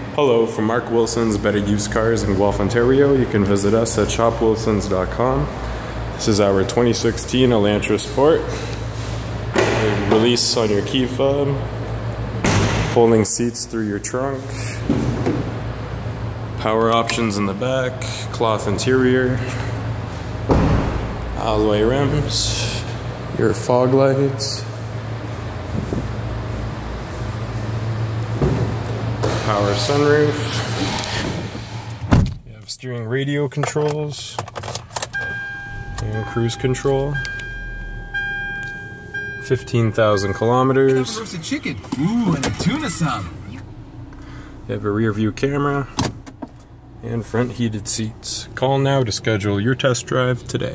Hello, from Mark Wilson's Better Used Cars in Guelph, Ontario. You can visit us at shopwilsons.com. This is our 2016 Elantra Sport. Release on your key fob. Folding seats through your trunk. Power options in the back. Cloth interior. Alloy rims. Your fog lights. Power sunroof. You have steering radio controls and cruise control. 15,000 kilometers. Roasted chicken. Ooh, and a tuna sub. You have a rear view camera and front heated seats. Call now to schedule your test drive today.